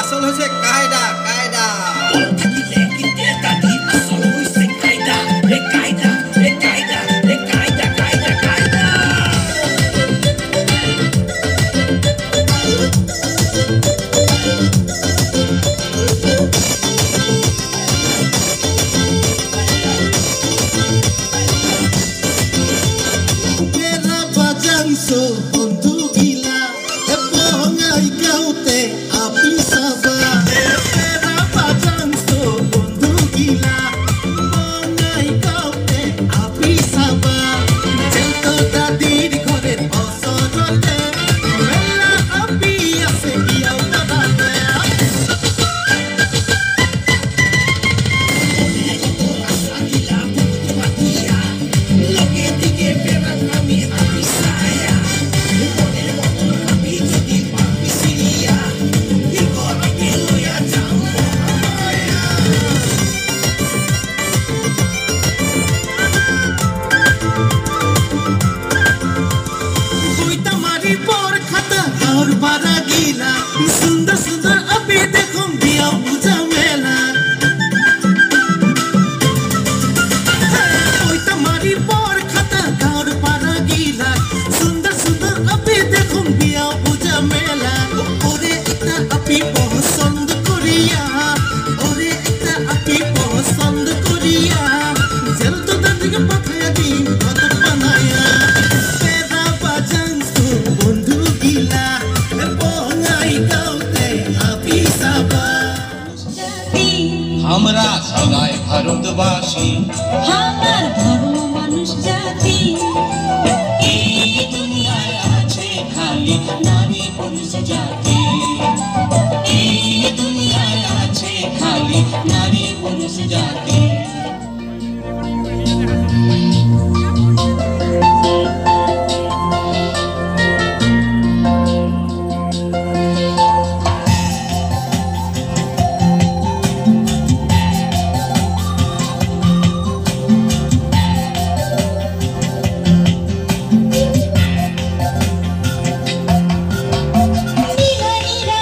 আসল হচ্ছে কায়দা কায়দা। বন্ধু গিলা বঙ্গাই গাউতে আপি সাবা বন্ধু গিলা বঙ্গাই গাউতে আপি সাবা যেতো দাদির ঘরের অসরতে মেলা আপি আছে গিয়াও দাদাতে सुंदर सुंदर अभी देखो दिया पूजा मेला ओई तुम्हारी पर खाता गाँव पारा गीला सुंदर सुंदर अभी देखो दिया पूजा मेला ओरे इतना अभी पसंद करिया ओरे इतना अभी पसंद करिया जल तो दर्द के पकाया दिन भात बनाया तेरा बाजन तू बंधु गीला আমরা সবাই ভারতবাসী, আমার ধর্ম মানুষ জাতি, এই দুনিয়ায় আছে খালি নারী পুরুষ জাতি, এই দুনিয়ায় আছে খালি নারী পুরুষ জাতি। নীলা নীলা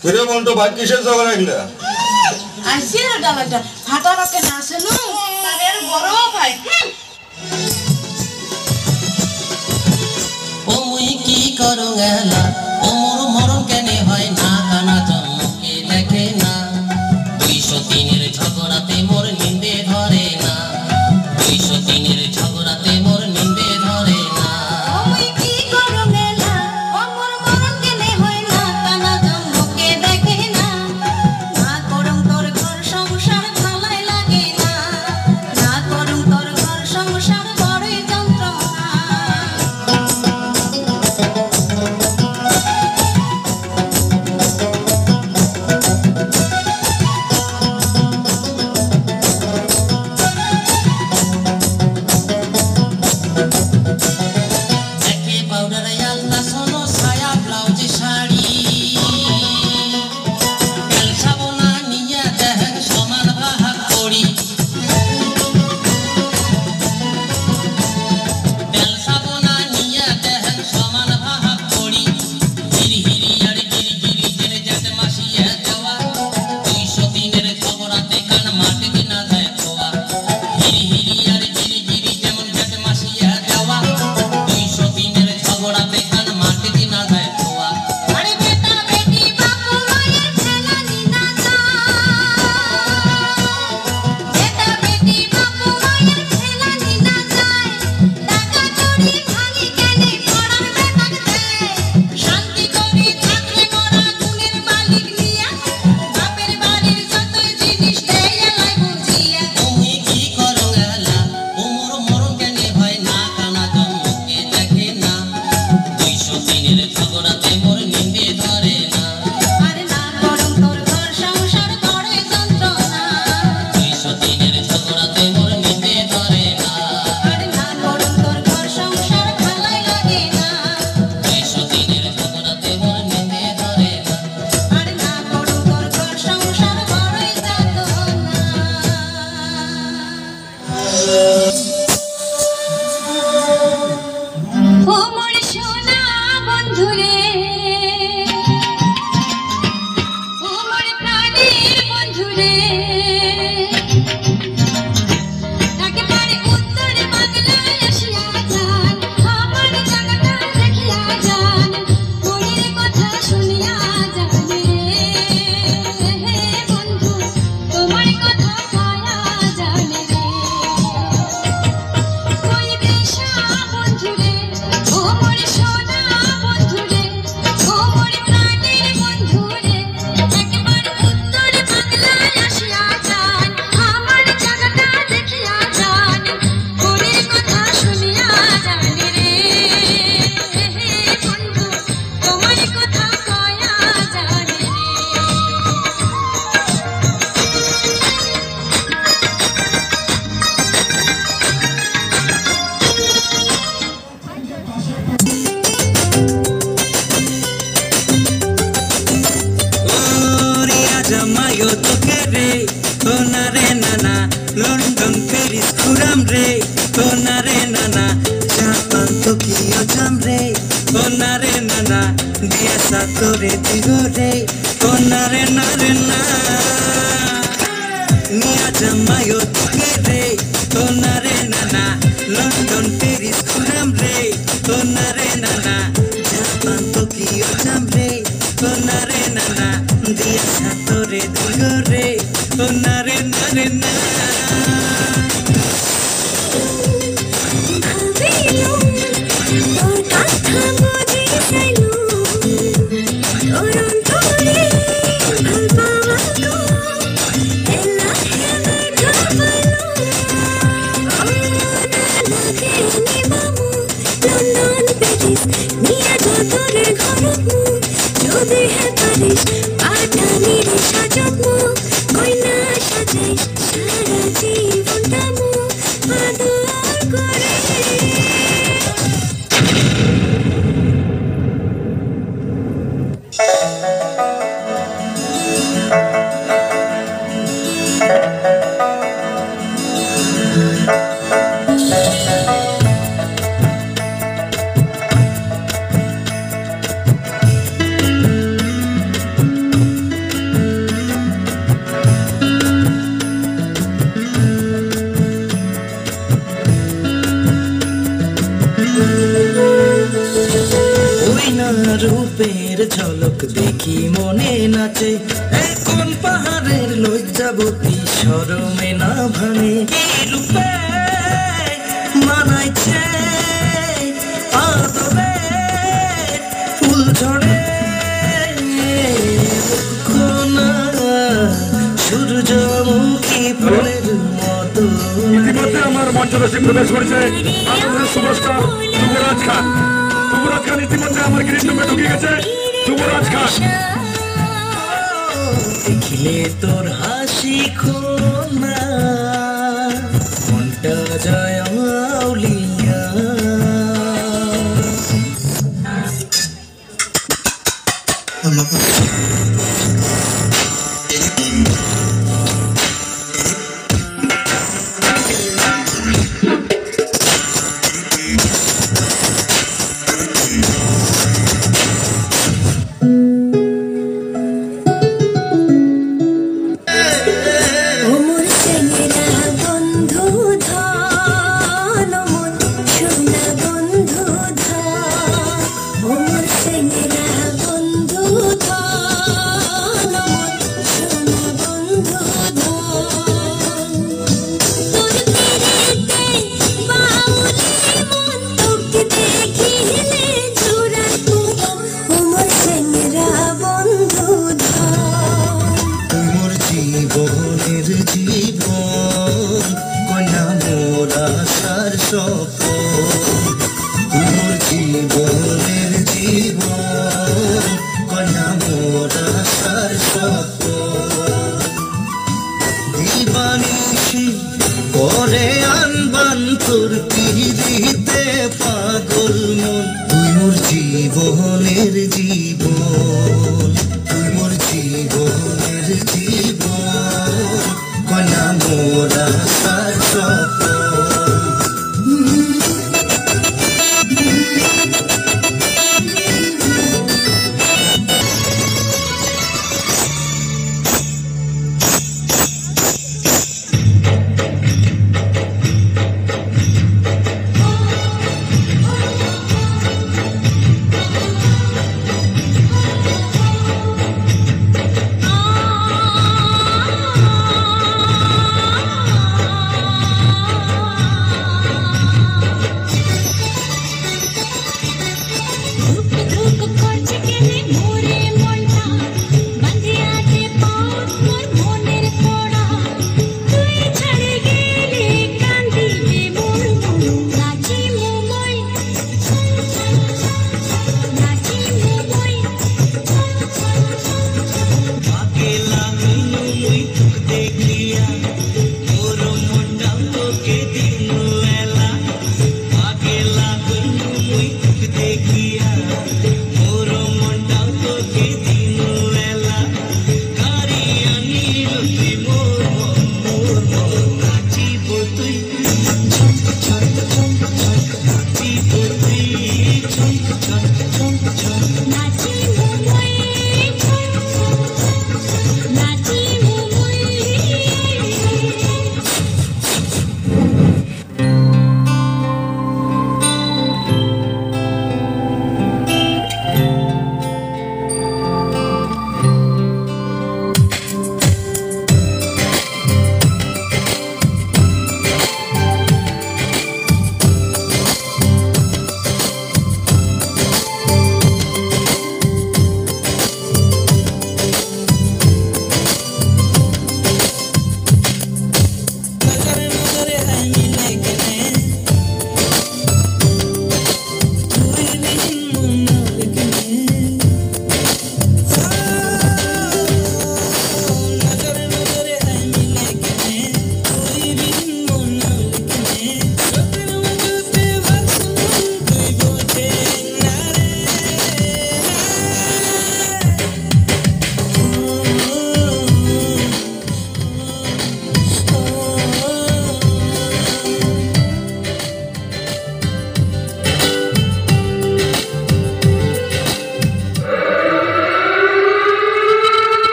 কিরে মন্টু ভাই কিসের জগা রাখলে আইসির ডালাটা ফাটা রাখে না আসেনু তারে আর বড় ভাই ও মুই কি করু গেলা ও মোর মরণ কেনে হয় না কানা জন্মকে দেখে না 203 এর ঝগড়াতে মোর নিন্দে ধরে না 203 এর ঝগড়াতে মোর নিন্দে ধরে না ওই কি করো মেলা অমর মরণ কেনে হয় না কানা জন্মকে দেখে না না করম তোর ঘর সংসার ভালাই লাগে না না করম তোর ঘর সংসার বড়ই যন্ত্রণা দেখে পাউডার আলতা সোনো ছায়া ব্লাউজ শাড়ি তেল সাবনা নিয়ে দেখেন সমান ভাগ করি তেল সাবনা নিয়ে দেখেন সমান ভাগ করি হিরি হিরি আর গিরি গিরি জেনে যেতে মাসিয়ে দেওয়া 203 এর ঝগড়াতে কান মাটি দিনা যায় খোয়া হিরি হিরি আর গিরি গিরি যেমন যেতে মাসিয়ে দেওয়া 203 এর ঝগড়াতে কান মাটি দিনা যায় খোয়া আরে বেটা বেটি বাপু মায়ের ছেলা নিনা যায় বেটা বেটি বাপু মায়ের ছেলা নিনা যায় টাকা চুরি ভাঙি কেনে পড়ার বেটাক দেয় শান্তি করি থাকলে মোরা গুণের মালিক নিয়া বাপের বাড়ির যতই জিনিস দেয় এলাই বুঝিয়া তুমি কি করো গেলা উমর মরণ কেনে হয় না কানা জন্মকে দেখে না 203 এর ঝগড়াতে মোর নিন্দে ধরে না আরে না করম তোর ঘর সংসার বড়ই যন্ত্রণা 203 এর ঝগড়াতে মোর নিন্দে ধরে না আরে না করম তোর ঘর সংসার ভালাই লাগে না 203 এর ঝগড়াতে মোর নিন্দে ধরে না আরে না করম তোর ঘর সংসার বড়ই যন্ত্রণা ও মোর সোনা বন্ধুরে ও মোর প্রাণের বন্ধুরে একেবারে উত্তর বাংলায় আসিয়া যান আমার জায়গাটা দেখিয়া যান মনের কথা শুনিয়া যান রে বন্ধু তোমার কথা পায়া যান রে কই বেশা বন্ধুরে ও মোর সোনা বন্ধুরে ও মোর প্রাণের বন্ধুরে একেবারে উত্তর বাংলায় আসিয়া যান আমার জায়গাটা দেখিয়া যান মনের কথা শুনিয়া যান রে বন্ধু তোমার কথা কয়া যান রে ওরিয়া জামাইও তোকে রে ও না রে নানা লন্ডন প্যারিস ঘুরাম রে ও না রে নানা জাপান টোকিও যাম রে ও না রে নানা দিয়া সাতরে দিগো রে ও না রে না নিয়া জামাইও তোকে রে ও না রে নানা লন্ডন প্যারিস ঘুরাম রে ও না রে নানা জাপান টোকিও যাম রে ও না রে নানা দিয়া সাতরে দিগো রে ও না রে না ভাবিলো তোর কথা বুঝি চাইলো তোর অন্তরে ভাল পাওয়া তো এলা হেবে ঢাবালো রূপের ঝলক দেখি মনে নাচে কোন পাহাড়ের লজ্জাবতী শরমে না ভাঙে কি রূপে মানাইছে আদরে ফুল ঝরে সূর্যমুখী ফুলের মতো। ইতিমধ্যে আমার মঞ্চরসে প্রবেশ করেছে বাংলাদেশের সুপারস্টার যুবরাজ খান। যুবরাজ খান ইতিমধ্যে আমার গৃহরুমে ঢুকে গেছে। যুবরাজ খান, দেখিলে তোর হাসি খোনা মনটা যায় আউলিয়া।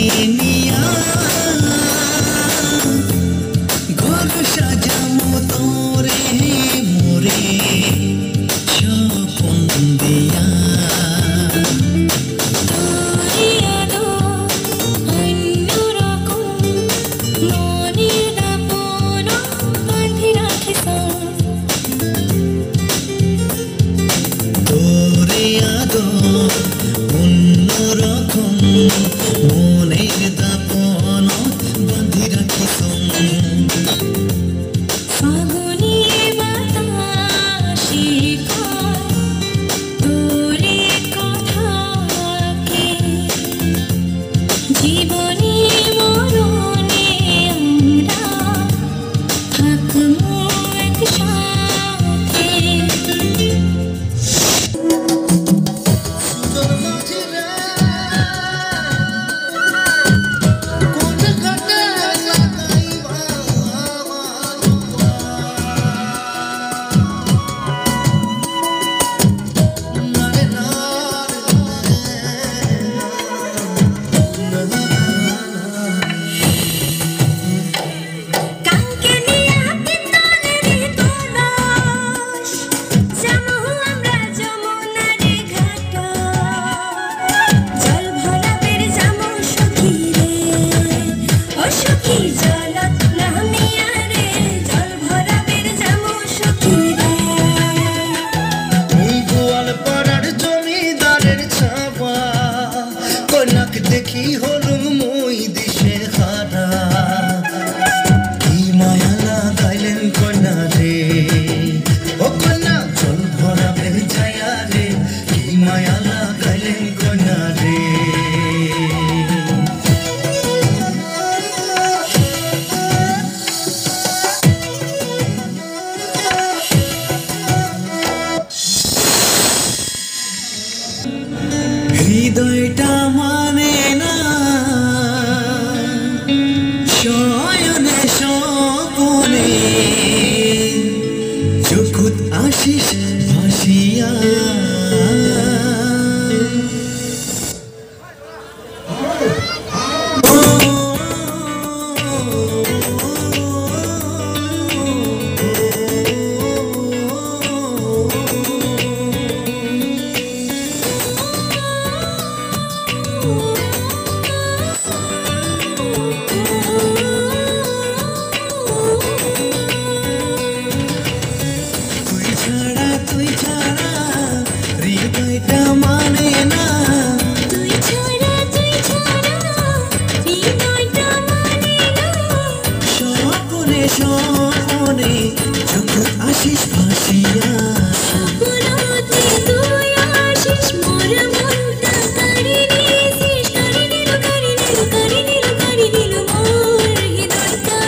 নিয়া ঘর সাজামো তোরে মোরে স্বপন দিয়া মনের দাপন বাঁধি রাখি ফাগুনি বাতাসে তোরে কথাকে জীবনে মরণে আমরা থাকবো একসাথে দেখি হলুম মই দিশে হারা কি মায়া লাগাইলেন কন্যা রে ও কন্যা জল ভরাবে যায়া রে কি মায়া লাগাইলেন কন্যা রে হৃদয়টা মানে না শয়নে স্বপনে চকুত আশিস ভাসিয়া তুই ছাড়া হৃদয়টা মানে না তুই ছাড়া হৃদয়টা মানে না স্বপনে স্বপনে যখন আসিস ভাসিয়া স্বপ্নতে তুই আসিস মোর মনটা কারি নিল মোর হৃদয়টা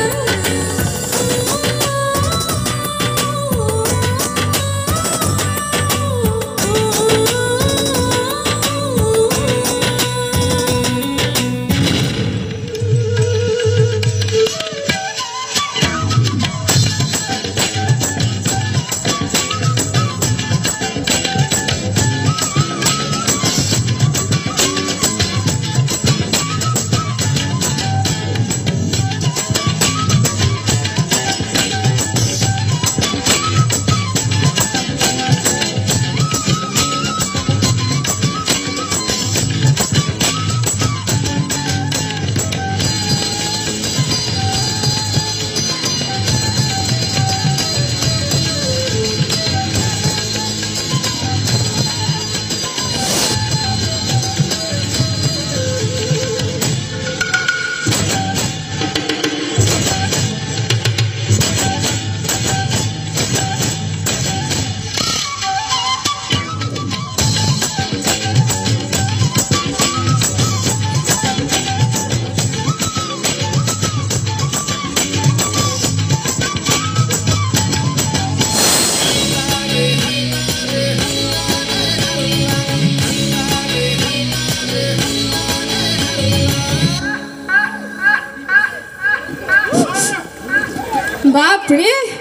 বাপ রে